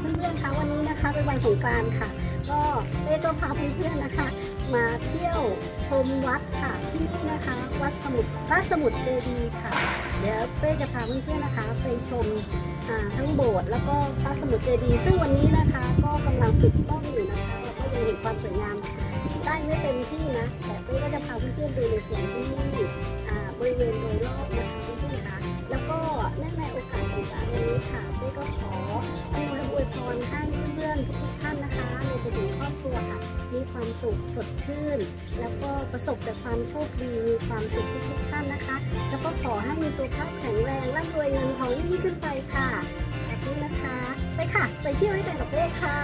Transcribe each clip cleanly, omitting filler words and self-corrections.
เพื่อนๆคะวันนี้นะคะเป็นวันสงกรานต์ค่ะก็เป้ก็พาเพื่อนๆนะคะมาเที่ยวชมวัดค่ะที่นี่นะคะวัดพระสมุทรเจดีย์ค่ะเดี๋ยวเป้จะพาเพื่อนๆนะคะไปชมทั้งโบสถ์แล้วก็พระสมุทรเจดีย์ซึ่งวันนี้นะคะก็กำลังปิดต้นอยู่นะคะเราก็ยังเห็นความสวยงามได้ไม่เต็มที่นะแต่เป้ก็จะพาเพื่อนๆดูในส่วนที่บริเวณโดยรอบนะคะเพื่อนๆคะแล้วก็เนื่องในโอกาสสงกรานต์วันนี้ค่ะเป้ก็ขออวยพรให้เพื่อนๆทุกท่านนะคะในไปถึงครอบครัวค่ะมีความสุขสดชื่นแล้วก็ประสบแต่ความโชคดีมีความสุขทุกท่านนะคะแล้วก็ขอให้มีสุขภาพแข็งแรงร่ำรวยเงินทองยิ่งขึ้นไปค่ะแบบนี้นะคะไปค่ะไปเที่ยวด้วยกันกับเป้ค่ะ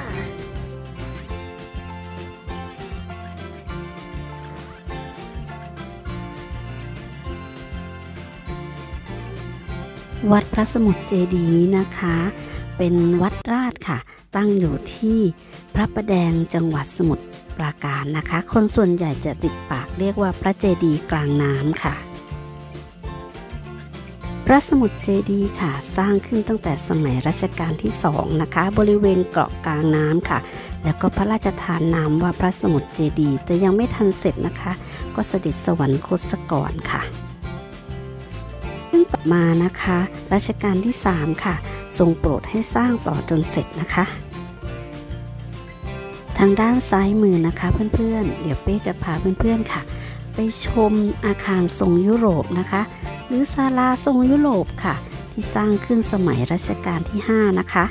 วัดพระสมุทรเจดีย์นี้นะคะเป็นวัดราชค่ะตั้งอยู่ที่พระประแดงจังหวัดสมุทรปราการนะคะคนส่วนใหญ่จะติดปากเรียกว่าพระเจดีย์กลางน้ำค่ะพระสมุทรเจดีย์ค่ะสร้างขึ้นตั้งแต่สมัยรัชกาลที่2นะคะบริเวณเกาะกลางน้ำค่ะแล้วก็พระราชทานนามว่าพระสมุทรเจดีย์แต่ยังไม่ทันเสร็จนะคะก็เสด็จสวรรคตซะก่อนค่ะซึ่งต่อมานะคะรัชกาลที่3ค่ะทรงโปรดให้สร้างต่อจนเสร็จนะคะทางด้านซ้ายมือนะคะเพื่อนๆเดี๋ยวเป้จะพาเพื่อนๆค่ะไปชมอาคารทรงยุโรปนะคะหรือศาลาทรงยุโรปค่ะที่สร้างขึ้นสมัยรัชกาลที่5นะคะ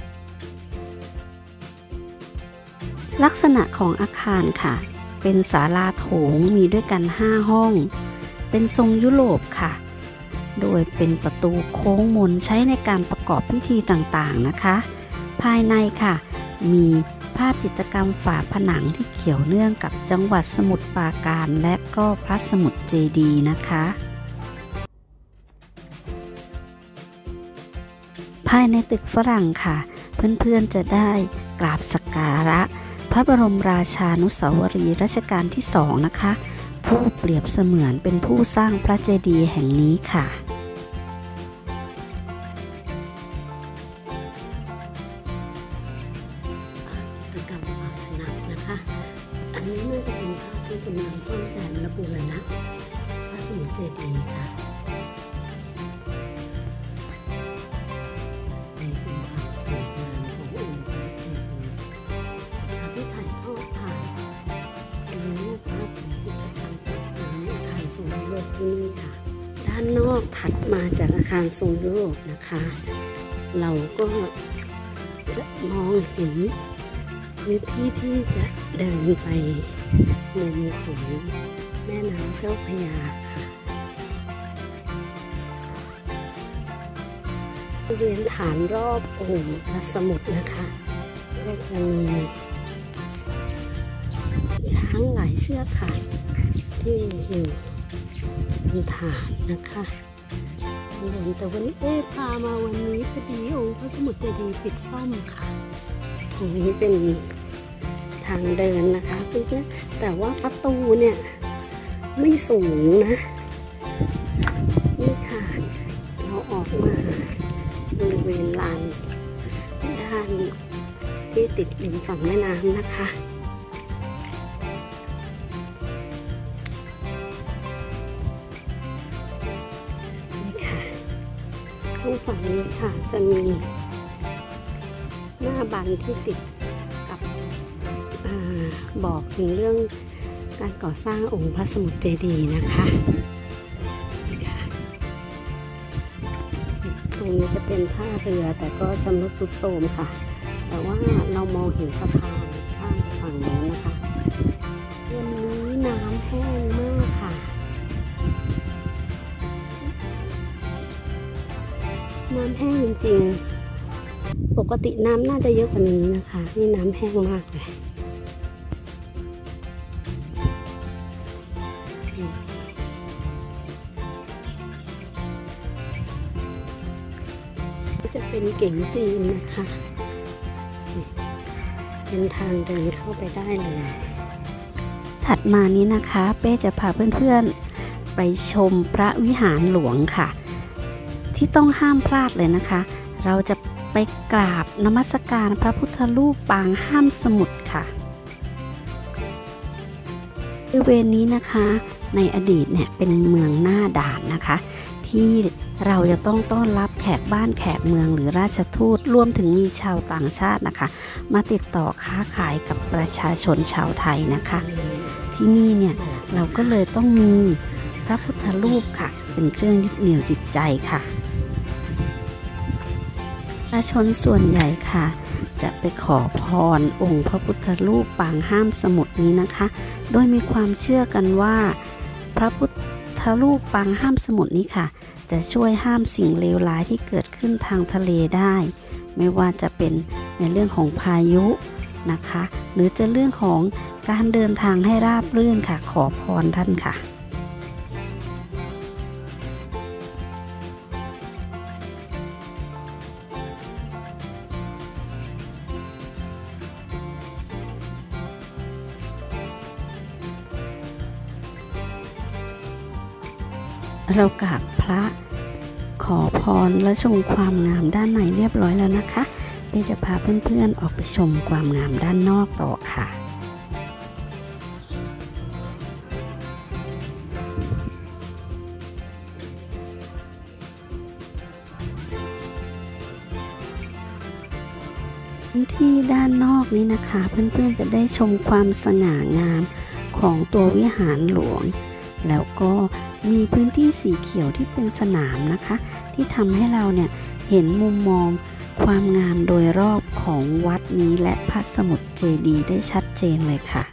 ลักษณะของอาคารค่ะเป็นศาลาโถงมีด้วยกัน5ห้องเป็นทรงยุโรปค่ะโดยเป็นประตูโค้งมนใช้ในการประกอบพิธีต่างๆนะคะภายในค่ะมีภาพจิตรกรรมฝาผนังที่เกี่ยวเนื่องกับจังหวัดสมุทรปราการและก็พระสมุทรเจดีย์นะคะภายในตึกฝรั่งค่ะเพื่อนๆจะได้กราบสักการะพระบรมราชานุสาวรีย์รัชกาลที่2นะคะผู้เปรียบเสมือนเป็นผู้สร้างพระเจดีย์แห่งนี้ค่ะกิจกรรมฝาผนังนะคะอันนี้น่าจะเป็นภาพที่กำลังซ่อมแซมและบูรณะพระสมุทรเจดีย์ค่ะนี่เป็นความสวยงามขององค์พระเจดีย์ที่ถ่ายทอดผ่านรูปภาพของจิตรกรรมต่างๆในอาคารทรงยุโรปที่นี่ค่ะด้านนอกถัดมาจากอาคารทรงยุโรปนะคะเราก็จะมองเห็นพื้นที่ที่จะเดินไปมุมของแม่น้ำเจ้าพระยาค่ะบริเวณฐานรอบองค์พระสมุทรนะคะก็จะมีช้างหลายเชือกค่ะที่อยู่บนฐานนะคะแต่วันนี้พามาวันนี้พอดีองค์พระสมุทรเจดีย์ปิดซ่อมค่ะตรงนี้เป็นทางเดินนะคะเพื่อนๆแต่ว่าประตูเนี่ยไม่สูงนะนี่ค่ะเราออกมาบริเวณลานด้านที่ติดริมฝั่งแม่น้ำนะคะนี่ค่ะตรงฝั่งนี้ค่ะจะมีหน้าบันที่ติดกับบอกถึงเรื่องการก่อสร้างองค์พระสมุทรเจดีย์นะคะตรงนี้จะเป็นท่าเรือแต่ก็ชำรุดทรุดโทรมค่ะแต่ว่าเรามองเห็นสะพานข้ามฝั่งโน้นนะคะวันนี้น้ำแห้งมากค่ะน้ำแห้งจริงๆปกติน้ำน่าจะเยอะกว่านี้นะคะนี่น้ำแห้งมากเลยจะเป็นเก๋งจีนนะคะเป็นทางเดินเข้าไปได้เลยถัดมานี้นะคะเป้จะพาเพื่อนๆไปชมพระวิหารหลวงค่ะที่ต้องห้ามพลาดเลยนะคะเราจะไปกราบนมัสการพระพุทธรูปปางห้ามสมุทรค่ะบริเวณนี้นะคะในอดีตเนี่ยเป็นเมืองหน้าด่านนะคะที่เราจะต้องต้อนรับแขกบ้านแขกเมืองหรือราชทูตรวมถึงมีชาวต่างชาตินะคะมาติดต่อค้าขายกับประชาชนชาวไทยนะคะที่นี่เนี่ยเราก็เลยต้องมีพระพุทธรูปค่ะเป็นเครื่องยึดเหนี่ยวจิตใจค่ะประชาชนส่วนใหญ่ค่ะจะไปขอพรองค์พระพุทธรูปปางห้ามสมุทรนี้นะคะโดยมีความเชื่อกันว่าพระพุทธรูปปางห้ามสมุทรนี้ค่ะจะช่วยห้ามสิ่งเลวร้ายที่เกิดขึ้นทางทะเลได้ไม่ว่าจะเป็นในเรื่องของพายุนะคะหรือจะเรื่องของการเดินทางให้ราบรื่นค่ะขอพรท่านค่ะเรากราบพระขอพรและชมความงามด้านในเรียบร้อยแล้วนะคะเดี๋ยวจะพาเพื่อนๆออกไปชมความงามด้านนอกต่อค่ะที่ด้านนอกนี้นะคะเพื่อนๆจะได้ชมความสง่างามของตัววิหารหลวงแล้วก็มีพื้นที่สีเขียวที่เป็นสนามนะคะที่ทำให้เราเนี่ยเห็นมุมมองความงามโดยรอบของวัดนี้และพระสมุทรเจดีย์ได้ชัดเจนเลยค่ะ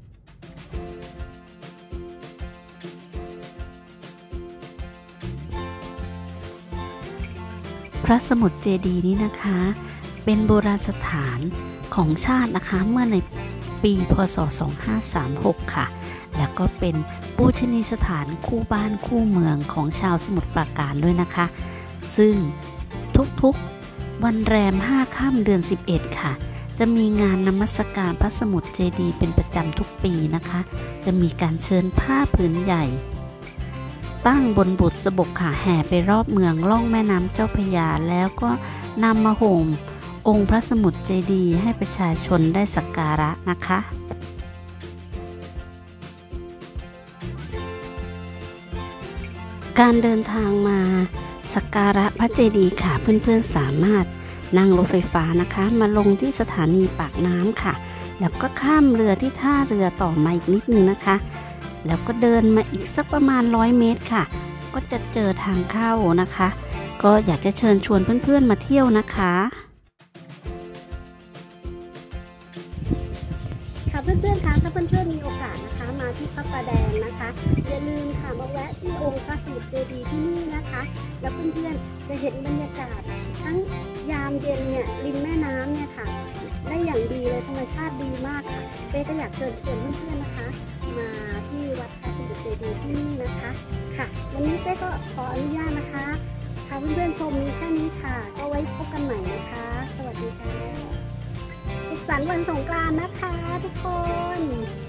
พระสมุทรเจดีย์นี้นะคะเป็นโบราณสถานของชาตินะคะเมื่อในปีพ.ศ. 2536ค่ะแล้วก็เป็นปูชนียสถานคู่บ้านคู่เมืองของชาวสมุทรปราการด้วยนะคะซึ่งทุกๆวันแรม5 ค่ำเดือน 11ค่ะจะมีงานนมัสการพระสมุทรเจดีย์เป็นประจำทุกปีนะคะจะมีการเชิญผ้าผืนใหญ่ตั้งบนบุษบกค่ะแห่ไปรอบเมืองล่องแม่น้ำเจ้าพระยาแล้วก็นำมาห่มองค์พระสมุทรเจดีย์ให้ประชาชนได้สักการะนะคะการเดินทางมาสักการะพระเจดีย์ค่ะเพื่อนๆสามารถนั่งรถไฟฟ้านะคะมาลงที่สถานีปากน้ำค่ะแล้วก็ข้ามเรือที่ท่าเรือต่อมาอีกนิดนึงนะคะแล้วก็เดินมาอีกสักประมาณ100 เมตรค่ะก็จะเจอทางเข้านะคะก็อยากจะเชิญชวนเพื่อนๆมาเที่ยวนะคะค่ะเพื่อนๆคะถ้าเพื่อนๆมีโอกาสนะคะมาที่พระประแดงนะคะอย่าลืมค่ะมาแวะที่องค์พระสมุทรเจดีย์ที่นี่นะคะแล้วเพื่อนๆจะเห็นบรรยากาศทั้งยามเย็นเนี่ยริมแม่น้ำเนี่ยค่ะได้อย่างดีเลยธรรมชาติดีมากค่ะเป้ก็อยากเชิญชวนเพื่อนๆนะคะมาที่วัดพระสมุทรเจดีย์ที่นี่นะคะค่ะวันนี้เป้ก็ขออนุญาตนะคะพาเพื่อนๆชมนี้แค่นี้ค่ะก็ไว้พบกันใหม่นะคะสวัสดีค่ะสุขสันต์วันสงกรานต์นะคะทุกคน